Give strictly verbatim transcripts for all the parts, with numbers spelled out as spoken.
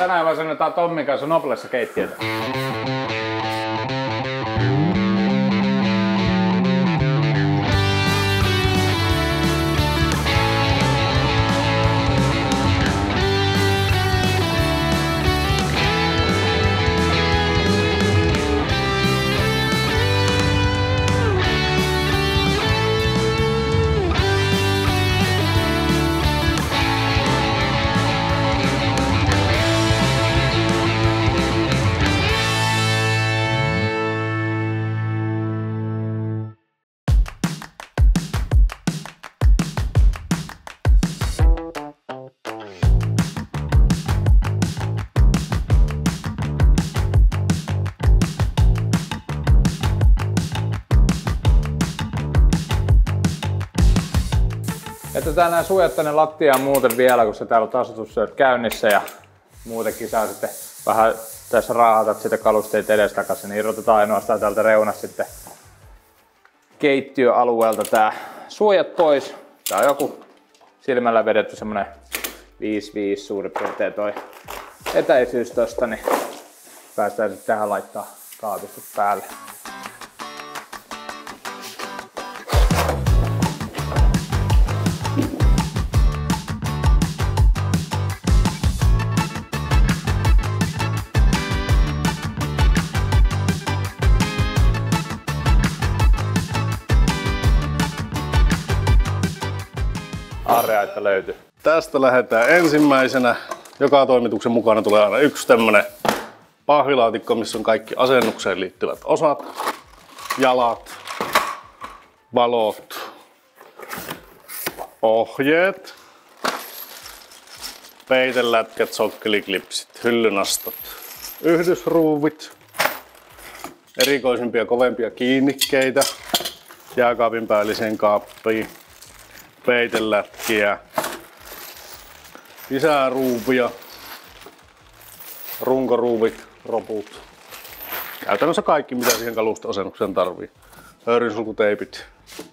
Tänään vasennetaan Tommin kanssa Noblessa keittiötä. Jätetään nämä suojat tänne lattiaan muuten vielä, kun se täällä on tasoitussyöt käynnissä ja muutenkin saa sitten vähän tässä raahatat sitä kalusteet edestakaisin, niin irrotetaan ainoastaan täältä reunasta sitten keittiöalueelta tää suojat pois. Tää on joku silmällä vedetty semmonen viisi viisi suurin piirtein toi etäisyys tosta, niin päästään sitten tähän laittaa kaapistot päälle. Aarreaitta löytyy. Tästä lähdetään ensimmäisenä. Joka toimituksen mukana tulee aina yksi tämmönen pahvilaatikko, missä on kaikki asennukseen liittyvät osat, jalat, valot, ohjeet, peitelätkät, sokkeliklipsit, hyllynastot, yhdysruuvit, erikoisimpia kovempia kiinnikkeitä, jääkaapin päälliseen kaappiin, peitelätkiä, lisää ruuvia, runkoruuvit, roput. Käytännössä kaikki, mitä siihen kalusto-asennukseen tarvii. Höyrysulkuteipit.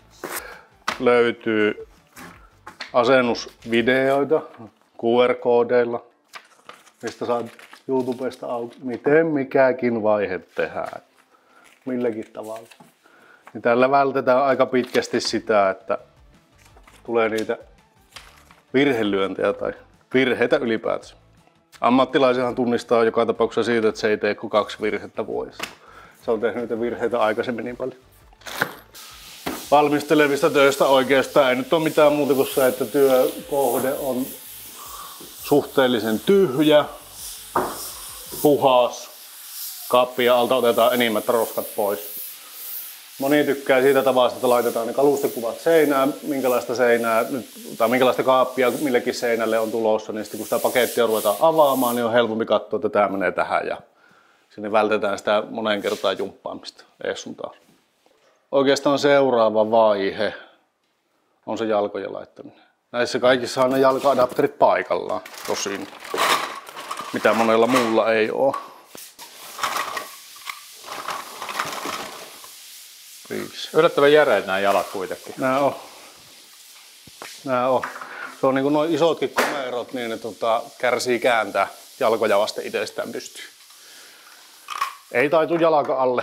Löytyy asennusvideoita Q R-koodeilla, mistä saat YouTubesta auki, miten mikäkin vaihe tehdään, milläkin tavalla. Ja tällä vältetään aika pitkästi sitä, että tulee niitä virhelyöntejä tai virheitä ylipäätänsä. Ammattilaisihan tunnistaa joka tapauksessa siitä, että se ei tee kuin kaksi virhettä vuodessa. Se on tehnyt niitä virheitä aikaisemmin niin paljon. Valmistelevista töistä oikeastaan ei nyt ole mitään muuta kuin se, että työkohde on suhteellisen tyhjä, puhas, kaappia alta otetaan enimmät roskat pois. Moni tykkää siitä tavasta, että laitetaan ne kalustekuvat seinään, minkälaista seinää tai minkälaista kaappia millekin seinälle on tulossa, niin sitten kun sitä pakettia ruvetaan avaamaan, niin on helpompi katsoa, että tämä menee tähän ja sinne vältetään sitä moneen kertaan jumppaamista ees sun taas. Oikeastaan seuraava vaihe on se jalkojen laittaminen. Näissä kaikissa on ne jalka-adapterit paikallaan, tosin, mitä monella muulla ei ole. Yllättävän järeät nämä jalat kuitenkin. Nää on. Nää on. Se on niinku noin isotkin komerot, niin ne tota, kärsii kääntää jalkoja vasten itsestään pystyy. Ei taitu jalka alle.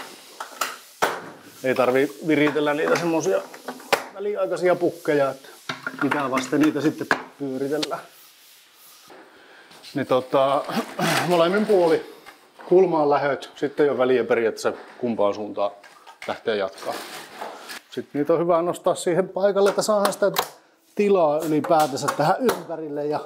Ei tarvii viritellä niitä semmosia väliaikaisia pukkeja, että mitä vasten niitä sitten pyöritellään. Niin tota, molemmin puoli kulmaan lähöt, sitten jo väliä periaatteessa kumpaan suuntaan lähtee jatkaa. Sitten niitä on hyvä nostaa siihen paikalle, että saadaan sitä tilaa ylipäätänsä tähän ympärille ja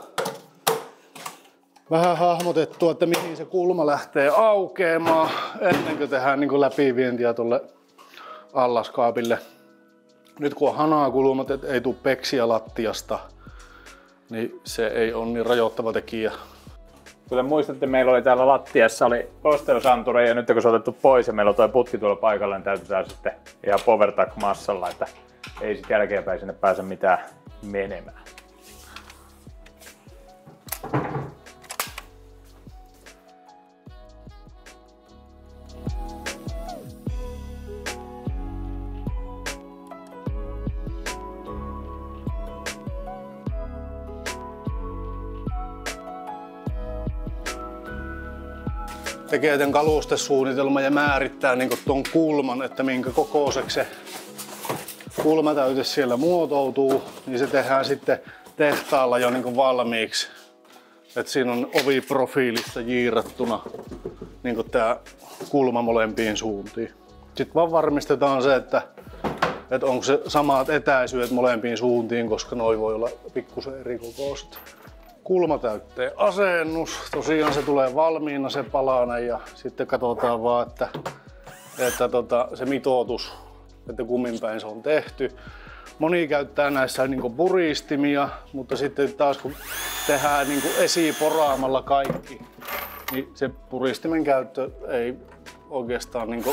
vähän hahmotettua, että mihin se kulma lähtee aukeamaan ennen kuin tehdään niin kuin läpivientiä tuolle allaskaapille. Nyt kun on hanakulmat, että ei tule peksiä lattiasta, niin se ei ole niin rajoittava tekijä. Kuten muistatte, meillä oli täällä lattiassa oli kosteusanturi ja nyt kun se on otettu pois ja meillä on tuo putki tuolla paikalla, niin täytetään sitten ihan PowerTac massalla, että ei sitten jälkeenpäin sinne pääse mitään menemään. tekee tämän kalustesuunnitelman ja määrittää niin tuon kulman, että minkä kokoiseksi se kulmatäyte siellä muotoutuu, niin se tehdään sitten tehtaalla jo niin valmiiksi. Et siinä on oviprofiilissa jiirattuna niin tämä kulma molempiin suuntiin. Sitten vaan varmistetaan se, että, että onko se samat etäisyydet molempiin suuntiin, koska noi voi olla pikkusen eri kokoiset. Kulmatäytteen asennus. Tosiaan se tulee valmiina se palanen ja sitten katsotaan vaan, että, että tota, se mitoitus, että kummin päin se on tehty. Moni käyttää näissä niin puristimia, mutta sitten taas kun tehdään niin esiporaamalla kaikki, niin se puristimen käyttö ei oikeastaan niin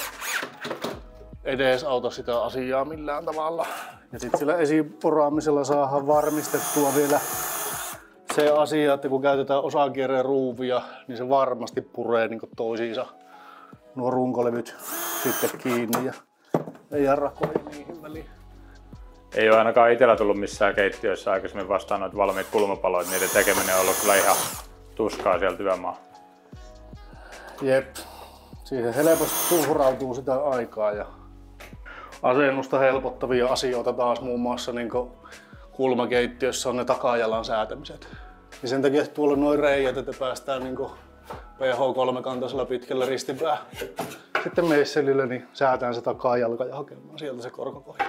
edes auta sitä asiaa millään tavalla. Ja sitten sillä esiporaamisella saadaan varmistettua vielä se asia, että kun käytetään osakierreen ruuvia, niin se varmasti puree niin toisiinsa nuo runkolevyt sitten kiinni ja ei jää rakoja niihin väliin. Ei ole ainakaan itsellä tullut missään keittiöissä aikaisemmin vastaan noita valmiita kulmapaloja, niiden tekeminen on ollut kyllä ihan tuskaa siellä työmaa. Jep, siihen helposti tuhrautuu sitä aikaa ja asennusta helpottavia asioita taas muun muassa niin kulmakeittiössä on ne takajalan säätämiset. Ja sen takia tuolla on noin reijät, että päästään niin P H kolme-kantaisella pitkällä ristipää. Sitten meisselillä niin säätään se takajalka ja hakemaan sieltä se korkokohja.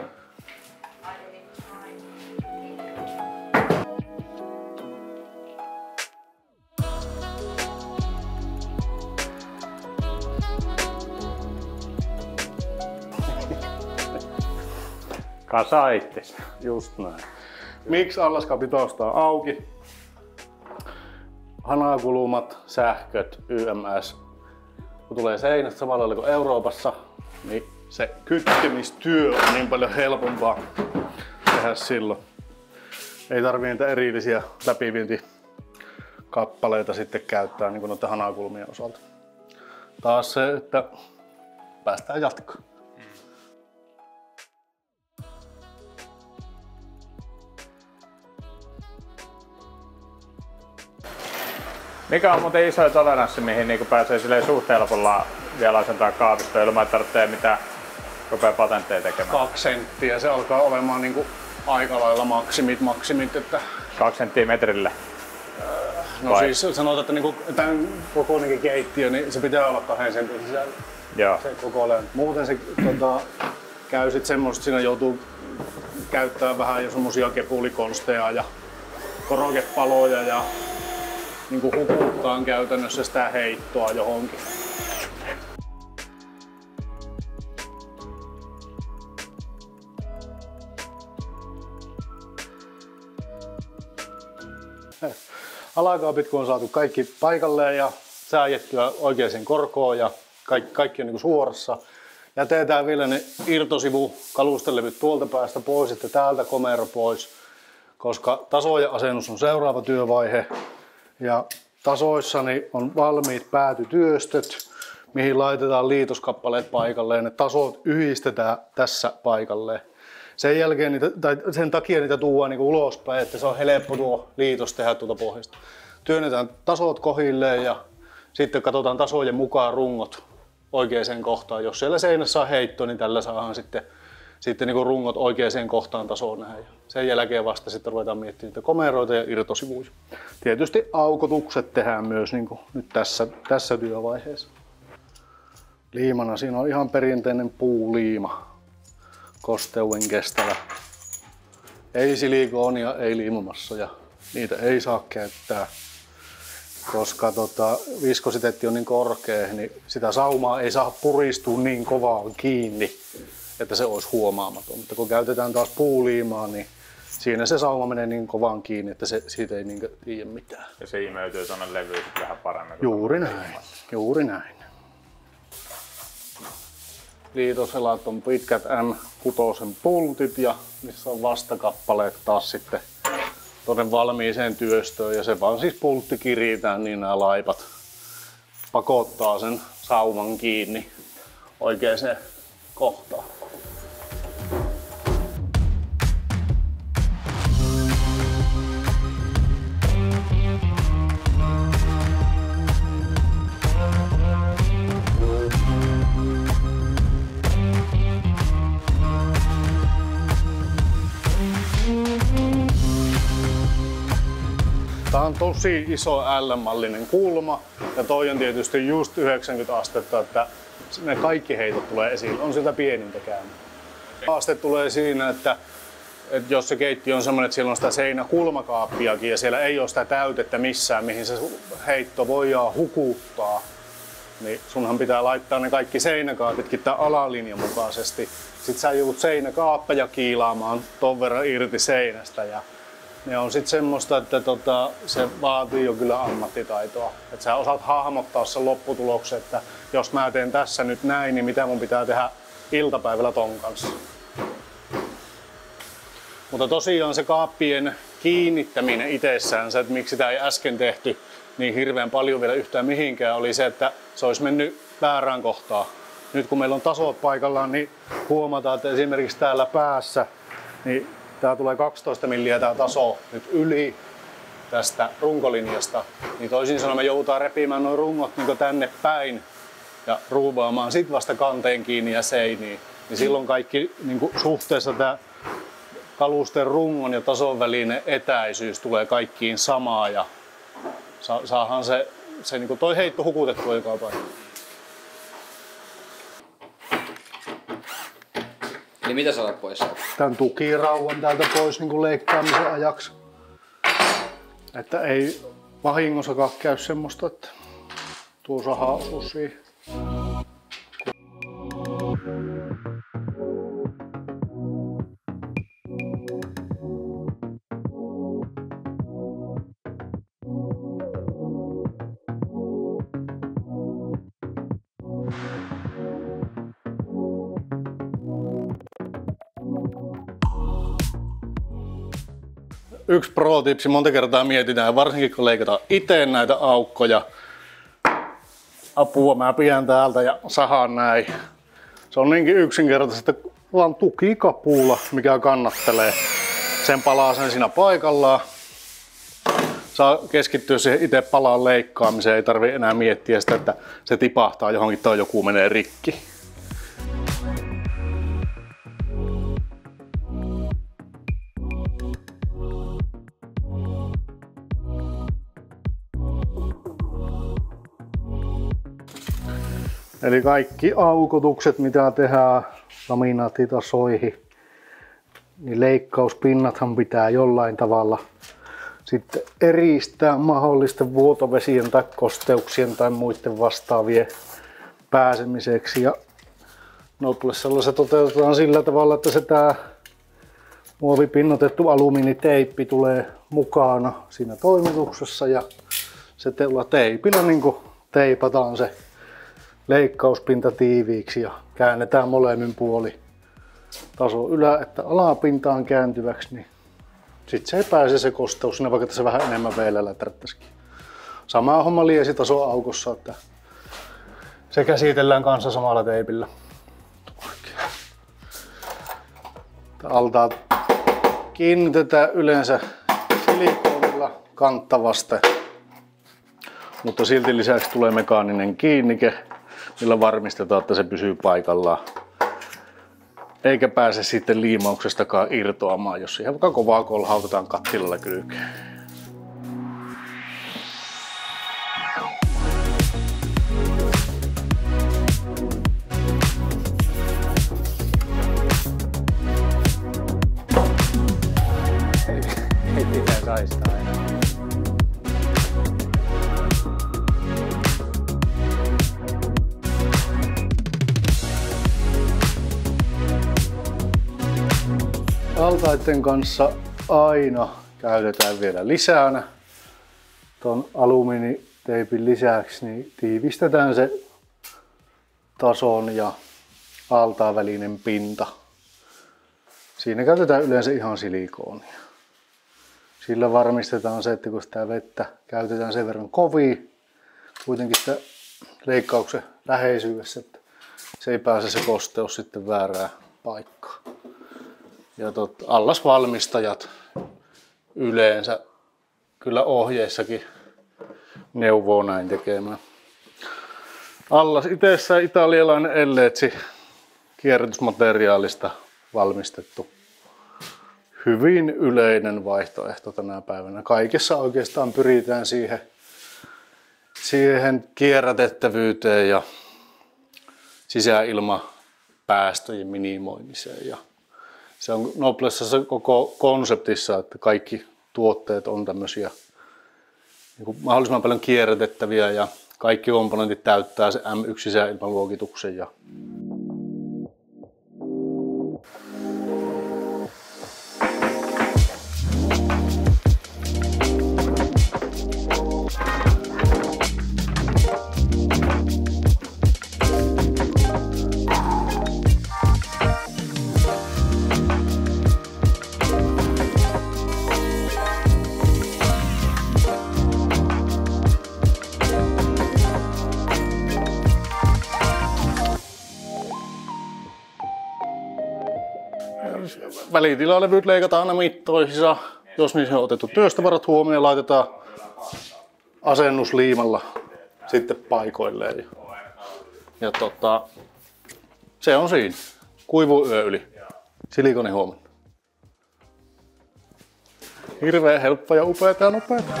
Kasaa itses. Just näin. Miksi allaskapitosta on auki? Hanakulumat, sähköt, Y M S. Kun tulee seinästä samalla lailla kuin Euroopassa, niin se kytkemistyö on niin paljon helpompaa tehdä silloin. Ei tarvii niitä erillisiä läpivientikappaleita sitten käyttää niin kuin noiden hanakulmien osalta. Taas se, että päästään jatkoon. Mikä on muuten iso toleranssi, mihin niin pääsee suht helpolla vielä asentaa kaapistoa ilman, että tarvitsee mitään rupea patentteja tekemään? Kaksi senttiä, se alkaa olemaan niin kuin aika lailla maksimit, maksimit. Että... Kaksi senttiä metrille? No vai? Siis sanotaan, että niin tämän kokoinenkin keittiö, niin se pitää olla kahden sentin sisällä. Joo. Se koko muuten se tota, käy sit semmoista, siinä joutuu käyttämään vähän jo semmosia kepulikonsteja ja korokepaloja ja niin kuin hukuttaan käytännössä sitä heittoa johonkin. Alakaapit kun on saatu kaikki paikalleen ja sääjettyä oikeaan korkoon ja kaikki, kaikki on niin kuin suorassa. Jätetään vielä ne irtosivu kalustelevyt tuolta päästä pois, sitten täältä komero pois, koska taso ja asennus on seuraava työvaihe. Ja tasoissani on valmiit päätytyöstöt, mihin laitetaan liitoskappaleet paikalleen. Ne tasot yhdistetään tässä paikalleen. Sen, jälkeen niitä, tai sen takia niitä tuodaan niin ulospäin, että se on helppo tuo liitos tehdä tuolta pohjasta. Työnnetään tasot kohilleen ja sitten katsotaan tasojen mukaan rungot oikeaan kohtaan. Jos siellä seinässä on heitto, niin tällä saadaan sitten, sitten niin rungot oikeaan kohtaan tasoon nähdä. Sen jälkeen vasta sitten ruvetaan miettimään niitä komeroita ja irtosivuja. Tietysti aukotukset tehdään myös niin kuin nyt tässä, tässä työvaiheessa. Liimana siinä on ihan perinteinen puuliima. Kosteuden kestävä. Ei silikoonia, ei liimamassoja. Niitä ei saa käyttää, koska tota, viskositeetti on niin korkea, niin sitä saumaa ei saa puristua niin kovaan kiinni, että se olisi huomaamaton. Mutta kun käytetään taas puuliimaa, niin siinä se sauma menee niin kovaan kiinni, että se, siitä ei niin tiedä mitään. Ja se imeytyy tuonne levyyn vähän paremmin. Juuri näin. Juuri näin. Liitoselat on pitkät M kuusi pultit ja missä on vastakappaleet taas sitten tuonne valmiiseen työstöön ja se vaan siis pultti kiritään, niin nämä laipat pakottaa sen sauman kiinni oikeaan kohtaan. Tää on tosi iso L-mallinen kulma ja toi on tietysti just yhdeksänkymmentä astetta, että ne kaikki heitot tulee esille. On sitä pienintä käynyt. Haaste tulee siinä, että, että jos se keittiö on semmoinen, että siellä on sitä seinäkulmakaappiakin ja siellä ei ole sitä täytettä missään, mihin se heitto voidaan hukuttaa, niin sunhan pitää laittaa ne kaikki seinäkaapitkin tämän alalinjan mukaisesti. Sitten sä joudut seinäkaappeja kiilaamaan ton verran irti seinästä. Ja ne on sitten semmoista, että tota, se vaatii jo kyllä ammattitaitoa. Että sä osaat hahmottaa sen lopputuloksen, että jos mä teen tässä nyt näin, niin mitä mun pitää tehdä iltapäivällä ton kanssa. Mutta tosiaan se kaappien kiinnittäminen itsessään, se, että miksi sitä ei äsken tehty niin hirveän paljon vielä yhtään mihinkään, oli se, että se olisi mennyt väärään kohtaan. Nyt kun meillä on tasot paikallaan, niin huomataan, että esimerkiksi täällä päässä, niin tää tulee kaksitoista milliä tää taso nyt yli tästä runkolinjasta. Niin toisin sanoen me joudutaan repimään nuo rungot niin tänne päin ja ruuvaamaan sit vasta kanteen kiinni ja seiniin. Niin silloin kaikki niin suhteessa tää kalusten rungon ja tason välinen etäisyys tulee kaikkiin samaa ja saadaan se, se niin toi heitto hukutettua joka paikka. Niin mitä sä otat pois? Tän tukirauhan täältä pois niin leikkaamisen ajaksi. Että ei vahingossakaan käy semmoista, että tuo saha osuu siihen. Yksi pro-tipsi, monta kertaa mietitään, varsinkin kun leikataan itse näitä aukkoja. Apua, mä pidän täältä ja sahaan näin. Se on niinkin yksinkertaisesti, että vaan tukikapuula, mikä kannattelee. Sen palaa sen siinä paikallaan. Saa keskittyä siihen itse palaan leikkaamiseen, ei tarvi enää miettiä sitä, että se tipahtaa johonkin tai joku menee rikki. Eli kaikki aukotukset, mitä tehdään laminaattitasoihin, niin leikkauspinnathan pitää jollain tavalla sitten eristää mahdollisten vuotovesien tai kosteuksien tai muiden vastaavien pääsemiseksi. Ja Noblessalla se toteutetaan sillä tavalla, että se tää muovipinnotettu alumiiniteippi tulee mukana siinä toimituksessa ja se teipillä niin kuin teipataan se leikkauspinta tiiviiksi ja käännetään molemmin puoli taso ylä- että alapintaan kääntyväksi, niin sitten se ei pääse se kosteus sinne, vaikka tässä vähän enemmän veellä läträttäisikin. Sama homma liesitaso aukossa, että se käsitellään kanssa samalla teipillä. Alta kiinnitetään yleensä silikoonilla kantta vasten, mutta silti lisäksi tulee mekaaninen kiinnike, millä varmistetaan, että se pysyy paikallaan. Eikä pääse sitten liimauksestakaan irtoamaan, jos siihen vaikka kovaa kolhautetaan kattilalla kylkeen. Ei pitää saistaa enää. Altaiden kanssa aina käytetään vielä lisänä ton alumiiniteipin lisäksi, niin tiivistetään se tason ja altaan välinen pinta. Siinä käytetään yleensä ihan silikoonia. Sillä varmistetaan se, että kun sitä vettä käytetään sen verran kovin, kuitenkin sitä leikkauksen läheisyydessä, että se ei pääse se kosteus sitten väärään paikkaan. Ja tot, allasvalmistajat yleensä kyllä ohjeissakin neuvoo näin tekemään. Allas itsessään italialainen Elleetsi kierrätysmateriaalista valmistettu. hyvin yleinen vaihtoehto tänä päivänä. Kaikessa oikeastaan pyritään siihen, siihen kierrätettävyyteen ja sisäilmapäästöjen minimoimiseen. Ja se on Noblessa se koko konseptissa, että kaikki tuotteet on tämmöisiä niin kuin mahdollisimman paljon kierrätettäviä ja kaikki komponentit täyttää se M yksi sisäilmaluokituksen. Ja välitilalävyt leikataan aina mittoihinsa. Jos niihin on otettu työstävarat huomioon, laitetaan asennusliimalla sitten paikoilleen. Ja, ja tota, se on siinä. Kuivu yö yli. Silikoni huomenna. Hirveän helppo ja upeata ja nopeata.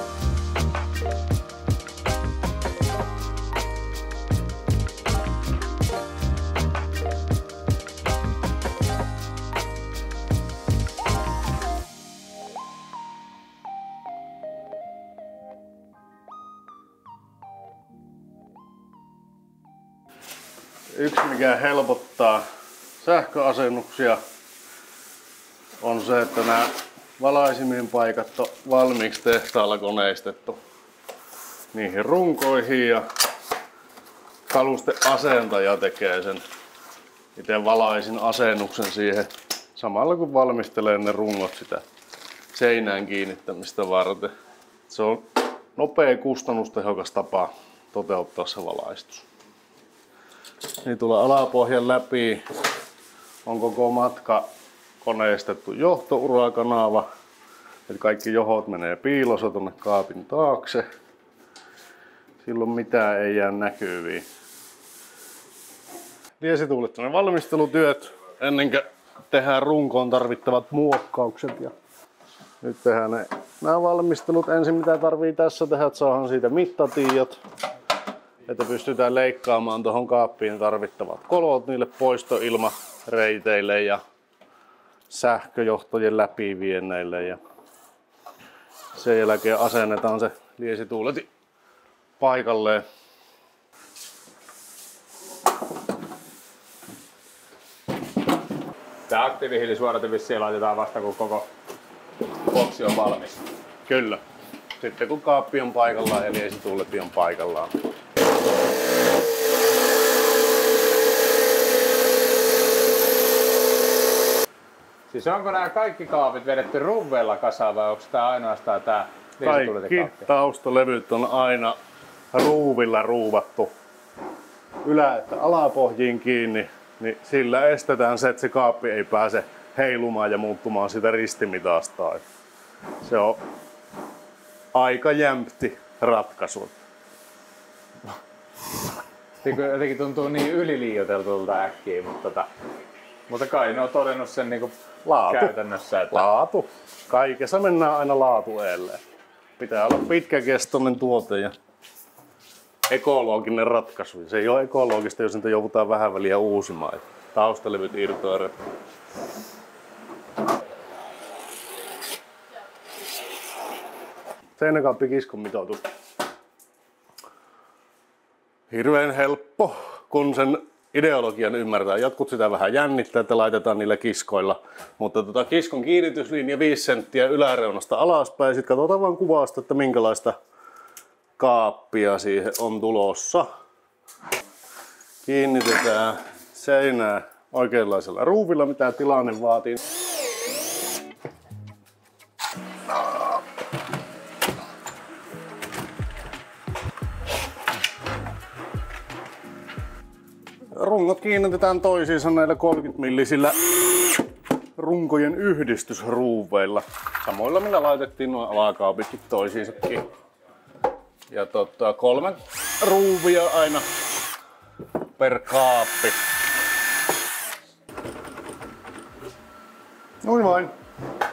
Yksi mikä helpottaa sähköasennuksia on se, että nämä valaisimien paikat on valmiiksi tehtaalla koneistettu niihin runkoihin ja kalusteasentaja tekee sen itse valaisin asennuksen siihen samalla kun valmistelee ne rungot sitä seinään kiinnittämistä varten. Se on nopea kustannustehokas tapa toteuttaa se valaistus. Niin tulee alapohjan läpi, on koko matka koneistettu johtourakanava, eli kaikki johot menee piilossa tuonne kaapin taakse. Silloin mitään ei jää näkyviin. Liesituulettoinen valmistelutyöt ennen kuin tehdään runkoon tarvittavat muokkaukset. Ja nyt tehdään ne, nämä valmistelut ensin mitä tarvii tässä tehdä, että saadaan siitä mittatiijot. Että pystytään leikkaamaan tuohon kaappiin tarvittavat kolot niille poistoilmareiteille ja sähköjohtojen läpivienneille. Ja sen jälkeen asennetaan se liesituuleti paikalleen. Tämä aktiivihiilisuodate vissiin laitetaan vasta kun koko boksi on valmis. Kyllä. Sitten kun kaappi on paikallaan ja liesituuleti on paikallaan. Siis onko nämä kaikki kaapit vedetty ruuveilla kasaan vai onko tämä ainoastaan tämä liesituletikaappi? Kaikki taustalevyt on aina ruuvilla ruuvattu ylä- että alapohjiin kiinni, niin sillä estetään se, että se kaappi ei pääse heilumaan ja muuttumaan sitä ristimitasta. Se on aika jämpti ratkaisu. Jotenkin tuntuu niin yliliioiteltulta äkkiä, mutta, tota, mutta kai ne on todennut sen niin laatu. Käytännössä. Että... Laatu. Kaikessa mennään aina laatu edelleen. Pitää olla pitkäkestoinen tuote ja ekologinen ratkaisu. Se ei ole ekologista, jos niitä joudutaan vähän väliä uusimaan. Taustalevyt irtoaa. Seinäkaappi kiskon mitoitus. Hirveän helppo, kun sen ideologian ymmärtää. Jotkut sitä vähän jännittää, että laitetaan niillä kiskoilla. Mutta tota, kiskon kiinnityslinja viisi senttiä yläreunasta alaspäin. Sitten katsotaan vaan kuvasta, että minkälaista kaappia siihen on tulossa. Kiinnitetään seinää oikeanlaisella ruuvilla, mitä tilanne vaatii. Rungot kiinnitetään toisiinsa näillä kolmekymmentä millisillä runkojen yhdistysruuveilla. Samoilla millä laitettiin nuo alakaapitkin toisiinsakin. Ja tota, kolme ruuvia aina per kaappi. Noin vain.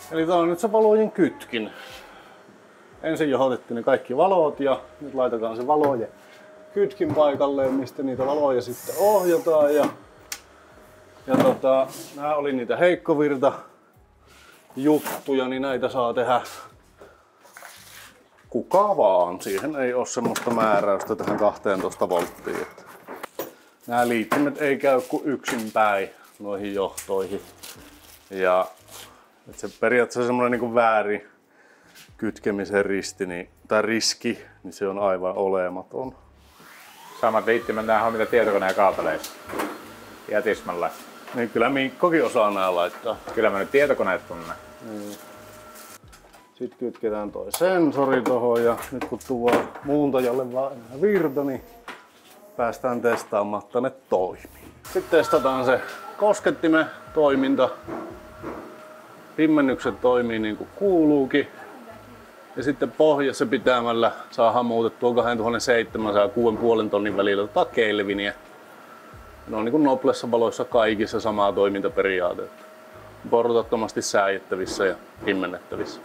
Eli tää on nyt se valojen kytkin. Ensin johotettiin ne kaikki valot ja nyt laitetaan se valojen kytkin paikalleen, mistä niitä valoja sitten ohjataan. Ja, ja tota, nää oli niitä heikkovirta juttuja, niin näitä saa tehdä kuka vaan. Siihen ei ole semmoista määräystä tähän kahteentoista volttiin. Nämä liittimet ei käy kuin yksin päin noihin johtoihin. Ja se periaatteessa semmoinen niin väärin kytkemisen risti, niin, tai riski, niin se on aivan olematon. Samat liittimet nää on mitä tietokoneen kaapeleissa. Ja tismällä. Niin kyllä Mikkokin osaa nää laittaa. Kyllä mä nyt tietokoneet tunnen. Niin. Sitten kytketään toi sensori tohon ja nyt kun tuo muuntajalle vaan virta, niin päästään testaamaan, että ne toimii. Sitten testataan se koskettimen toiminta. Pimmennykset toimii niin kuin kuuluukin. Ja sitten pohjassa pitämällä saadaan muutettua kaksituhattaseitsemänsataa ja kuusi pilkku viisi tonnin välillä tota kelviniä. Ne on niin kuin Noblessa valoissa kaikissa samaa toimintaperiaatetta. Portattomasti sääjettävissä ja pimmennettävissä.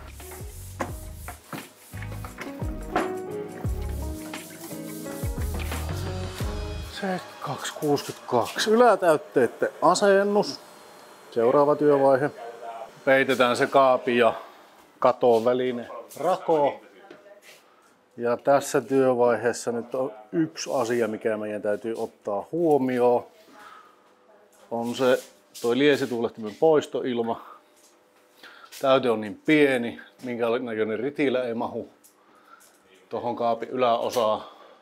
seitsemänkymmentäkaksi kuusikymmentäkaksi. Ylätäytteiden asennus. Seuraava työvaihe. Peitetään se kaapi ja katon välinen rako. Ja tässä työvaiheessa nyt on yksi asia, mikä meidän täytyy ottaa huomioon. On se toi liesituulettimen poistoilma. Täyte on niin pieni, minkä näköinen ritilä ei mahu tuohon kaapin yläosaan.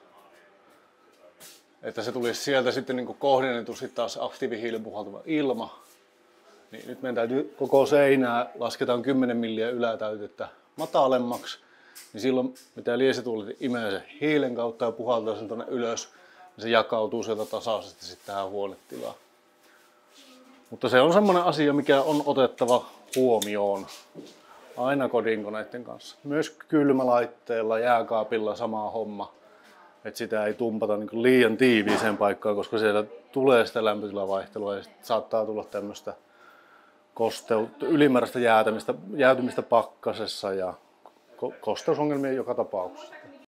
Että se tulisi sieltä sitten niin kohdennetusti taas aktiivihiilen puhaltava ilma. Niin nyt meidän täytyy koko seinää lasketaan kymmenen milliä ylätäytettä matalemmaksi. Niin silloin mitä liesituuletin imee sen hiilen kautta ja puhaltaa sen tuonne ylös, niin se jakautuu sieltä tasaisesti sitten tähän huonetilaan. Mutta se on semmoinen asia, mikä on otettava huomioon aina kodinkoneiden kanssa. Myös kylmälaitteella, jääkaapilla sama homma. Että sitä ei tumpata niin liian tiiviiseen paikkaan, koska siellä tulee sitä lämpötilavaihtelua ja saattaa tulla tämmöistä kosteutta, ylimääräistä jäätämistä, jäätymistä pakkasessa ja ko- kosteusongelmia joka tapauksessa.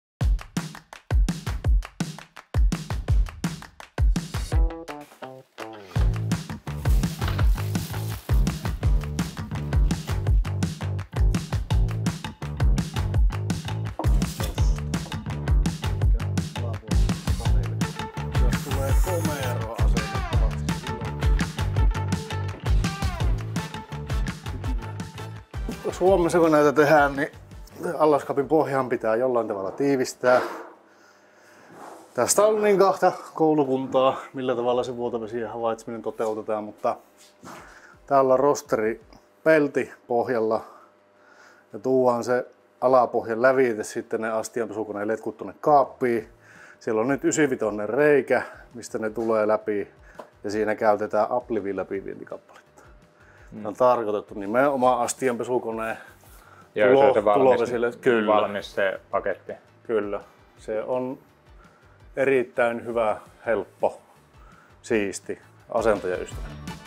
Suomessa kun näitä tehdään, niin allaskapin pohjaan pitää jollain tavalla tiivistää. Tästä on niin kahta koulukuntaa, millä tavalla se vuotavesien havaitseminen toteutetaan, mutta täällä on rosteripelti pohjalla ja tuodaan se alapohjan lävite sitten ne astianpesukoneen letkut tuonne kaappiin. Siellä on nyt yhdeksänkymmentäviisi reikä, mistä ne tulee läpi ja siinä käytetään Applivin läpivientikappaletta. Mm. On tarkoitettu nimenomaan astianpesukoneen tulo, tulovesille. Kyllä. Valmis se paketti. Kyllä. Se on erittäin hyvä, helppo, siisti asentajaystävä.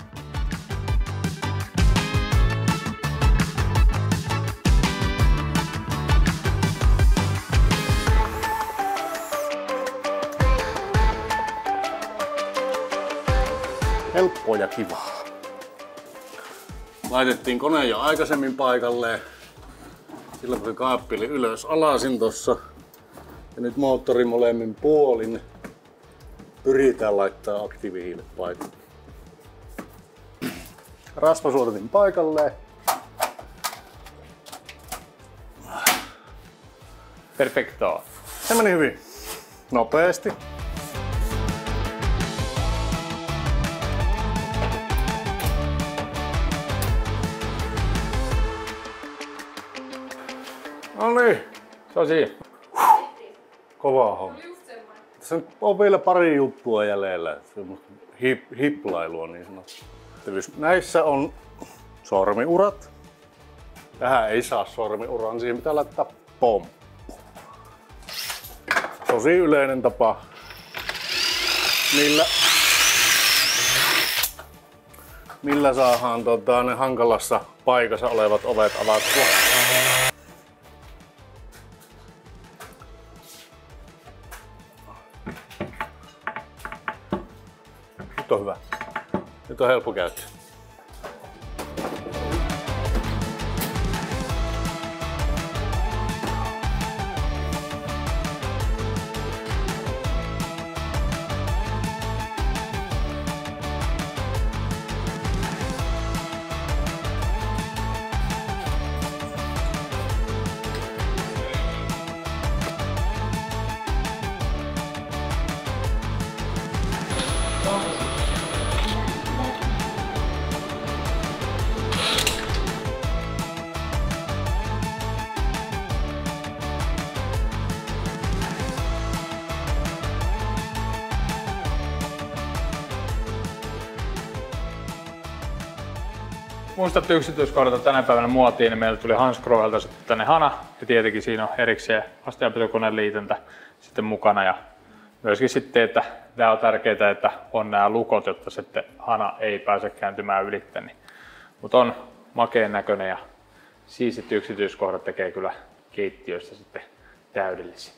Helppoa ja kivaa. Laitettiin kone jo aikaisemmin paikalleen. Silloin kun se kaappi oli ylös alasin tossa. Ja nyt moottori molemmin puolin pyritään laittaa aktiivihiilet paikalle. Rasvasuodatin paikalleen. Perfecto. Se meni hyvin. Nopeasti. No niin. Se on siinä. Kova homma. Tässä on vielä pari juttua jäljellä. Semmoista hip, hiplailua niin sanottu. Näissä on sormiurat. Tähän ei saa sormiuraa, siihen pitää laittaa pomppu. Tosi yleinen tapa, millä millä saadaan tota, ne hankalassa paikassa olevat ovet avattua. Nyt on hyvä. Nyt on helppo käyttää. Mustat yksityiskohdat on tänä päivänä muotiin, niin meillä tuli Hansgrohelta sitten tänne hana ja tietenkin siinä on erikseen astianpitokoneen liitäntä sitten mukana ja myöskin sitten, että tämä on tärkeää, että on nämä lukot, jotta sitten hana ei pääse kääntymään ylitteen. Niin. Mutta on makeen näköinen ja siistit yksityiskohdat tekee kyllä keittiöstä sitten täydellisiä.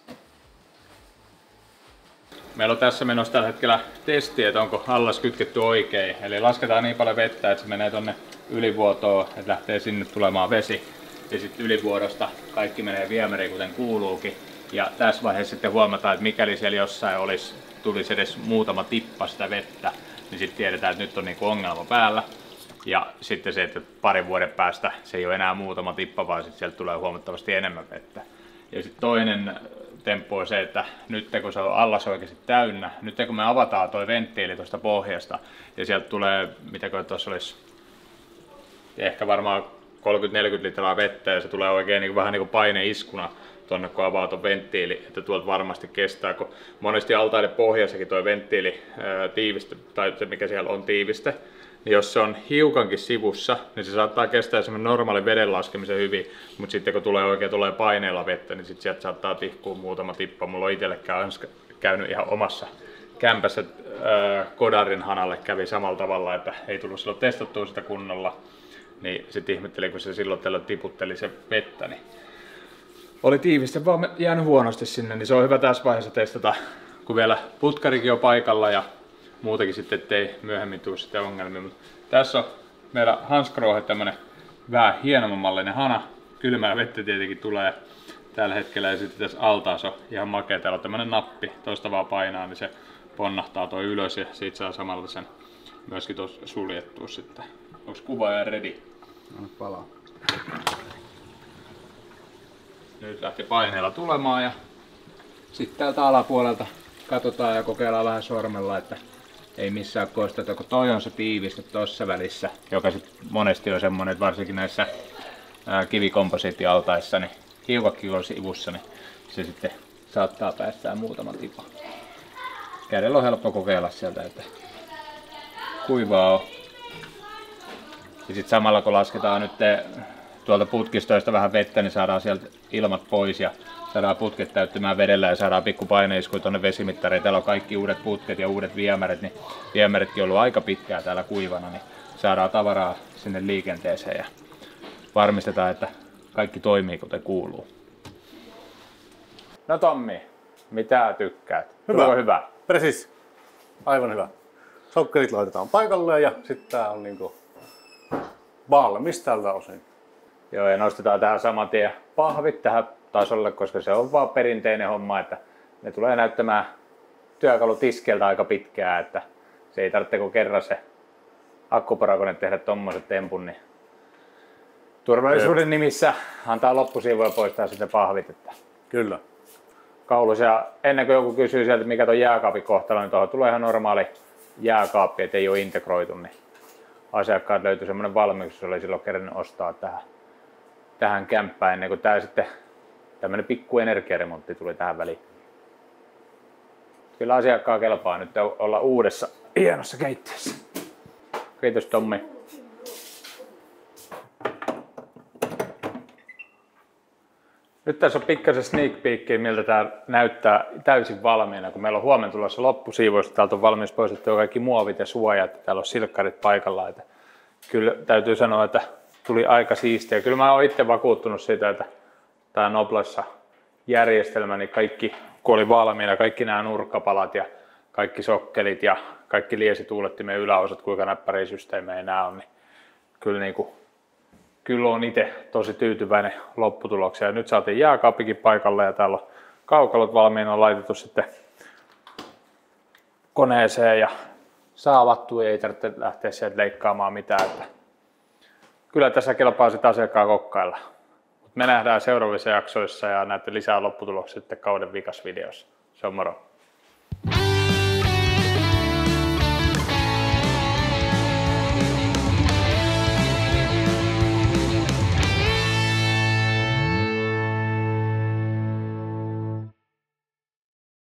Meillä on tässä menossa tällä hetkellä testi, että onko allas kytketty oikein. Eli lasketaan niin paljon vettä, että se menee tonne ylivuotoon, että lähtee sinne tulemaan vesi. Ja sitten ylivuodosta kaikki menee viemäriin kuten kuuluukin. Ja tässä vaiheessa sitten huomataan, että mikäli siellä jossain olisi, tulisi edes muutama tippa sitä vettä, niin sitten tiedetään, että nyt on niinku ongelma päällä. Ja sitten se, että parin vuoden päästä se ei ole enää muutama tippa, vaan sitten sieltä tulee huomattavasti enemmän vettä. Ja sitten toinen temppu on se, että nyt kun se on allas oikeasti täynnä, nyt kun me avataan tuo venttiili tuosta pohjasta ja sieltä tulee, mitäkö tuossa olisi, ehkä varmaan kolmekymmentä neljäkymmentä litraa vettä ja se tulee oikein niin kuin, vähän niin kuin paineiskuna tuonne kun avaa tuon venttiili, että tuolta varmasti kestää, kun monesti altaiden pohjassakin tuo venttiili ää, tiiviste, tai se mikä siellä on tiiviste, niin jos se on hiukankin sivussa, niin se saattaa kestää semmoinen normaali veden laskemisen hyvin, mutta sitten kun tulee oikein tulee paineella vettä, niin sitten sieltä saattaa tihkua muutama tippa. Mulla on itsellekään käynyt ihan omassa kämpässä ää, Kodarin hanalle kävi samalla tavalla, että ei tullut silloin testattua sitä kunnolla, niin sitten ihmettelin, kun se silloin tällä tiputteli se vettä, niin oli tiiviste vaan jäänyt huonosti sinne, niin se on hyvä tässä vaiheessa testata, kun vielä putkarikin on paikalla ja muutenkin sitten, ettei myöhemmin tule sitten ongelmia. Mutta tässä on meillä Hansgrohe tämmönen vähän hienommallinen hana. Kylmää vettä tietenkin tulee tällä hetkellä ja sitten tässä altaassa on ihan makea. Täällä on tämmönen nappi, toista vaan painaa, niin se ponnahtaa toi ylös ja siitä saa samalla sen myöskin tuossa suljettua sitten. Onks kuvaaja ready? Anna palaa. Nyt lähti paineella tulemaan ja sitten täältä alapuolelta katsotaan ja kokeillaan vähän sormella, että ei missään koisteta, kun toi on se tiiviste tuossa välissä, joka sit monesti on semmonen, että varsinkin näissä kivikomposiittialtaissa, niin hiukakin on sivussa, niin se sitten saattaa päästää muutaman tipan. Kädellä on helppo kokeilla sieltä, että kuivaa on. Ja sitten samalla kun lasketaan nyt tuolta putkistoista vähän vettä, niin saadaan sieltä ilmat pois ja saadaan putket täyttymään vedellä ja saadaan pikku paineiskuja tuonne vesimittariin. Täällä on kaikki uudet putket ja uudet viemärit, niin viemäritkin on ollut aika pitkään täällä kuivana, niin saadaan tavaraa sinne liikenteeseen ja varmistetaan, että kaikki toimii kuten kuuluu. No Tommi, mitä tykkäät? Hyvä. Tuliko hyvä? Precis. Aivan hyvä. Sokkerit laitetaan paikalleen ja sitten tää on niinku valmis tältä osin. Joo, ja nostetaan tähän saman tien pahvit tähän tasolle, koska se on vaan perinteinen homma, että ne tulee näyttämään työkalutiskeltä aika pitkään, että se ei tarvitse kuin kerran se akkuporakone tehdä tommoset tempun, niin turvallisuuden nimissä antaa loppusiivoja poistaa sitten pahvit. Että Kyllä. kaulus, ja ennen kuin joku kysyy sieltä, mikä tuon jääkaapin kohtalo, niin tuohon tulee ihan normaali jääkaappi, ettei ole integroitu, niin asiakkaat löytyi semmoinen valmius, jos oli silloin kerännyt ostaa tähän, tähän kämppään, ennen kuin tää sitten tämmönen pikku energiaremontti tuli tähän väliin. Kyllä asiakkaan kelpaa nyt olla uudessa hienossa keittiössä. Kiitos Tommi. Nyt tässä on pikkasen sneak peekkiä, miltä tää näyttää täysin valmiina, kun meillä on huomenna tulossa loppusiivous. Täältä on valmis poistettu kaikki muovit ja suojat, täällä on silkkarit paikalla. Että kyllä täytyy sanoa, että tuli aika siistiä. Kyllä mä oon itse vakuuttunut siitä, että tämä Noblessa järjestelmä, niin kaikki, kun oli valmiina, kaikki nämä nurkkapalat ja kaikki sokkelit ja kaikki liesituulettimen yläosat, kuinka näppäriä systeemejä nämä on, niin kyllä, niin kuin, kyllä on itse tosi tyytyväinen lopputulokseen. Ja nyt saatiin jääkaapikin paikalle ja täällä on kaukalot valmiina, on laitettu sitten koneeseen ja saavattu, ei tarvitse lähteä sieltä leikkaamaan mitään. Että kyllä tässä kelpaa sitä asiakkaan kokkailla. Me nähdään seuraavissa jaksoissa ja näette lisää lopputuloksia sitten kauden vikas videossa. Se on moro!